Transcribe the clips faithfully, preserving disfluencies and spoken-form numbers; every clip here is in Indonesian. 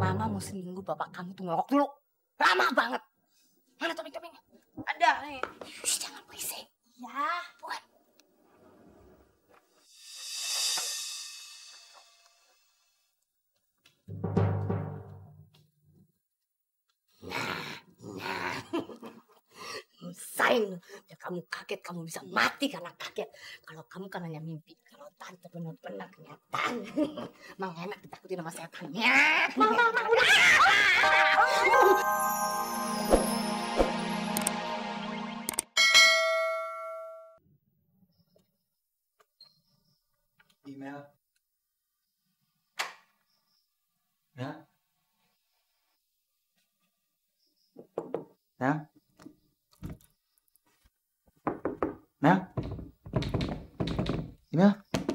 Mama mau seminggu bapak kamu tuh ngerok dulu. Lama banget. Mana topeng-topengnya? Ada nih. Shh, jangan berisik. Ya. Bukan. Nah, nah. Nusain. Biar kamu kaget, kamu bisa mati karena kaget. Kalau kamu kan hanya mimpi. Kalau tante benar-benar kenyataan. Mang enak ditakutin sama setan. Ya. Mama, mama, udah. Email. Ya. Ya. Mel. Email.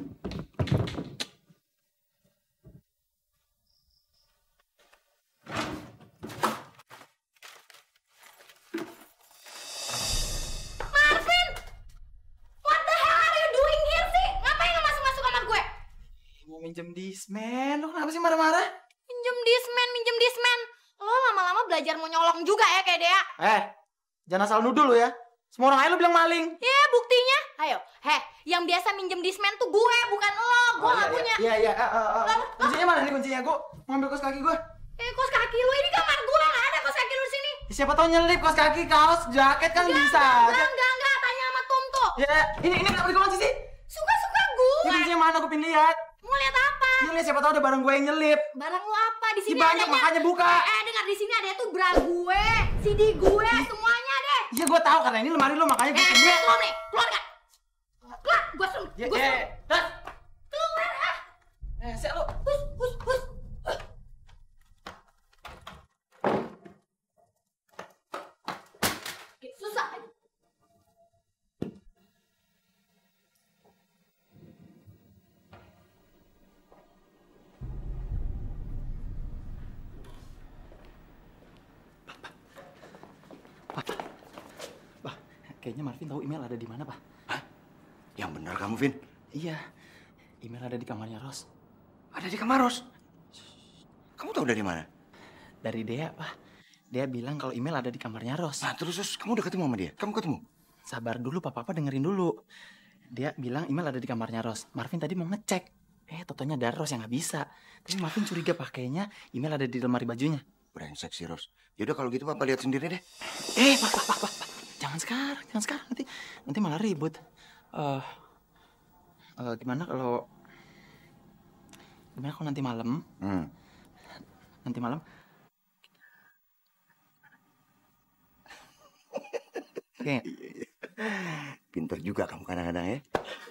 Minjem Discman, lo kenapa sih marah-marah? Minjem Discman, minjem Discman. Lo lama-lama belajar mau nyolong juga ya kayak Dea. Eh, jangan asal nuduh lo ya. Semua orang aja lo bilang maling. Ya buktinya. Ayo, heh, yang biasa minjem Discman tuh gue, bukan lo. Gue oh, gak iya, punya. Iya, iya, uh, uh, uh. Kuncinya mana nih kuncinya? Gue mau ambil kos kaki gue. Eh, kos kaki lo ini kamar gue, gak ada kos kaki lo di sini. Siapa tau nyelip kos kaki, kaos, jaket kan Enggak, bisa. Enggak, enggak, enggak, tanya sama Tumto. Ya, ini ini kenapa dikunci sih? Suka-suka gue. Ini kuncinya mana? Gue pengen lihat. Mau lihat apa? Ini lihat siapa tahu ada barang gue yang nyelip. Barang lo apa? Di sini Ini banyak adanya. makanya buka. Eh, eh, dengar di sini ada tuh bra gue, C D gue, semuanya deh. Iya gue tahu karena ini lemari lo makanya gue Eh, pengen lihat. keluar nih, keluar gak? Keluar, gue suruh, Ya, gue suruh. eh, das. Keluar ah. Eh, siap lo. Hus, hus, hus. Susah. Bah, kayaknya Marvin tahu email ada di mana, Pak. Hah? Yang benar kamu, Vin? Iya, email ada di kamarnya Ros. Ada di kamar Ros. Kamu tahu dari mana? Dari Dea, Pak. Dia bilang kalau email ada di kamarnya Ros. Nah, terus, terus kamu udah ketemu sama dia? Kamu ketemu? Sabar dulu, Pak. Papa dengerin dulu. Dia bilang email ada di kamarnya Ros. Marvin tadi mau ngecek. Eh, totonya ada Ros yang nggak bisa. Tapi Marvin curiga pakainya email ada di lemari bajunya. Brengsek si Ros. Yaudah kalau gitu Papa lihat sendiri deh. Eh, Pak, Pak, Pak, Pak, Pak. Jangan sekarang, jangan sekarang. Nanti, nanti malah ribut. Eh, uh, gimana kalau, gimana kalau nanti malam? Hmm. Nanti malam. Oke. Pinter juga kamu kadang-kadang ya.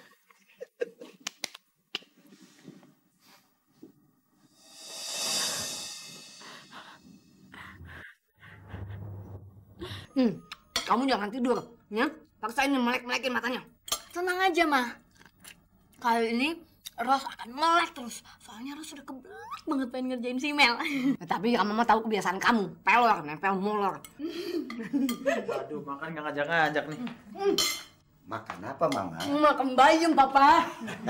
Hmm, kamu jangan tidur, ya? Paksain melek-melekin matanya. Tenang aja, Ma. Kali ini Ros akan melek terus. Soalnya Ros sudah kebelet banget pengen ngerjain si Mel. Ya, tapi kamu mah tahu kebiasaan kamu, pelor, nempel molor. Waduh, makan nggak ngajak-ngajak nih. Makan apa, Mama? Makan bayam, Papa.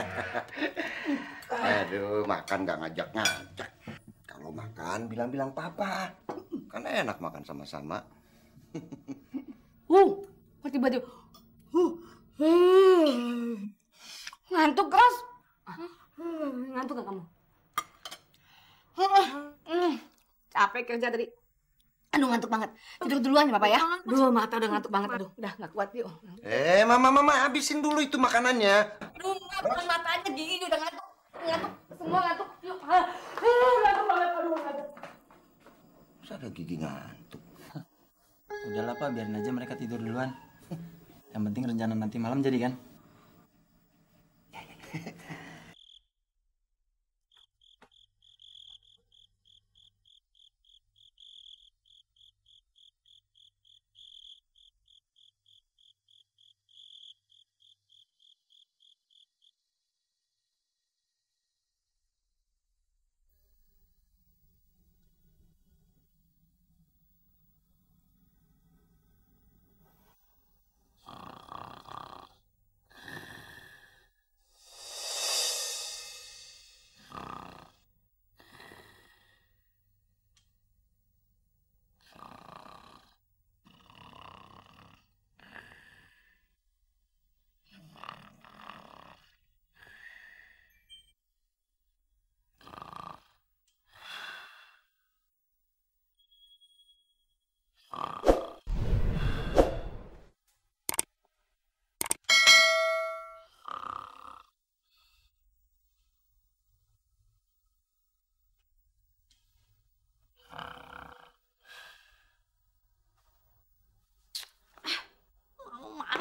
Aduh, makan gak ngajak-ngajak. Kalau makan, bilang-bilang Papa. Kan enak makan sama-sama. Uh, kok tiba-tiba uh, uh, ngantuk, Ros? Uh, ngantuk gak kamu? Uh, uh, capek kerja tadi. Aduh, ngantuk banget. Tidur duluan ya, Papa ya? Duh, mata udah ngantuk banget. Aduh, udah gak kuat yuk. Eh, Mama, Mama, habisin dulu itu makanannya. Aduh, bukan matanya, gigi udah ngantuk. Ngantuk, semua ngantuk. Yuk, ah, uh, ngantuk banget. Aduh, ngantuk. Masa ada gigi ngantuk? Udahlah, Pak, biarin aja mereka tidur duluan. Yang penting rencana nanti malam jadi kan?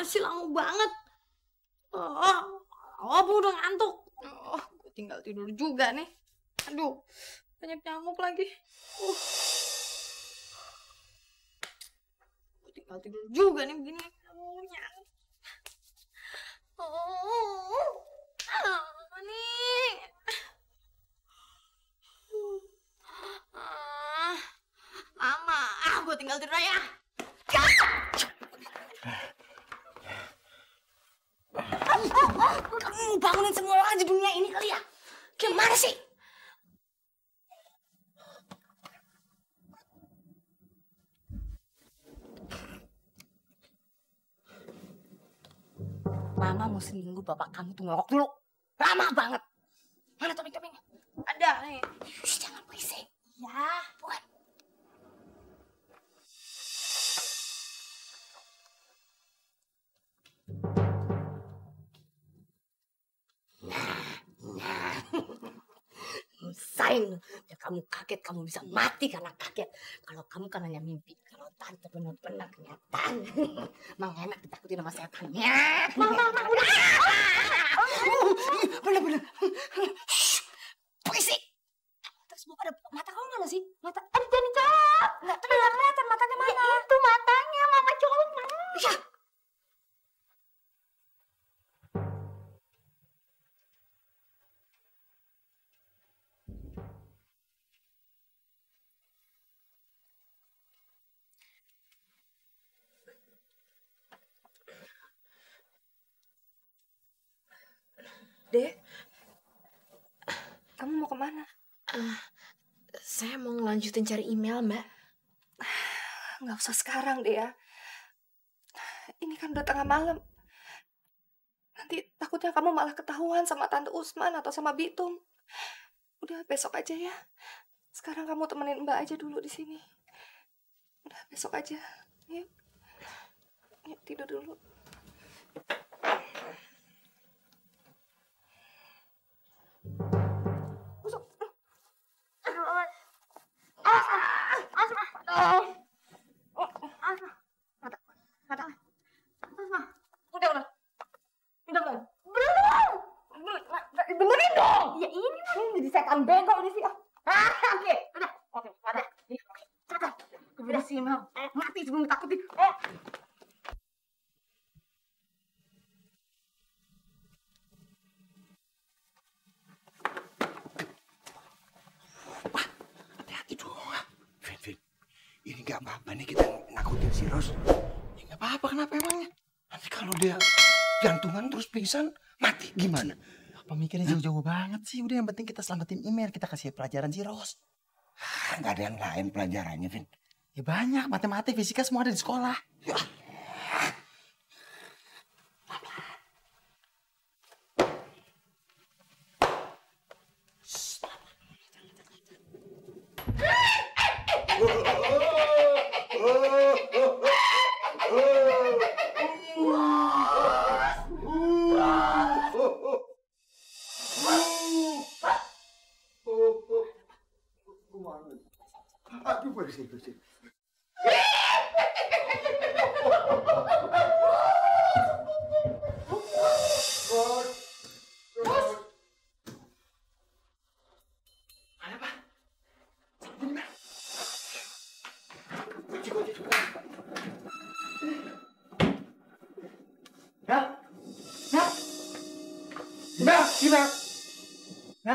sih, lama banget. Oh, apa udah ngantuk. Oh, gue tinggal tidur juga nih. Aduh, banyak nyamuk lagi. Uh. Gue tinggal tidur juga nih begini. Oh, nyamuk. Oh, apa nih? Ah, lama. Ah, gue tinggal tidur aja. Kamu bangunin semua orang di dunia ini kali ya? Gimana sih? Mama mesti nunggu bapak kamu tuh ngorok dulu. Lama banget. Mana topeng-topengnya? Ada nih. Shh, jangan berisik. Ya. Bukan. Sayang, ya kamu kaget, kamu bisa mati karena kaget. Kalau kamu kan hanya mimpi. Kalau tante benar-benar kenyataan, mang enak ditakutin sama setannya. Mama, mama, udah. Bener-bener. Berisik. Terus mau pada mata kamu mana sih? Mata, aduh jangan jawab. Nggak terlihat kelihatan matanya mana? Ya, itu matanya, mama colok. Ya. Dek, kamu mau kemana? Uh, saya mau ngelanjutin cari email, Mbak. Nggak usah sekarang deh ya. Ini kan udah tengah malam. Nanti takutnya kamu malah ketahuan sama Tante Usman atau sama Bitung. Udah besok aja ya. Sekarang kamu temenin Mbak aja dulu di sini. Udah besok aja. Yuk, yuk tidur dulu. Benerin dong. Ya ini mah jadi setan bego di sini. Ah, oke, udah. Oke, ada. Oke. Cepat. Udah sih, Mal. Mati sebelum ditakutin. Eh. Wah, hati-hati dong. Vin, Vin. Ini nggak apa-apa nih kita nakutin si Ros. Ya nggak apa-apa, kenapa emangnya? Nanti kalau dia jantungan terus pingsan, mati gimana? Pemikirnya jauh-jauh banget sih. Udah yang penting kita selamatin email. Kita kasih pelajaran si Ros. Ah, nggak ada yang lain pelajarannya, Vin. Ya banyak. Matematik, fisika semua ada di sekolah. Ya. Aduh, bersih, bersih. Ada apa? Mel, Mel, Mel, Mel, Mel.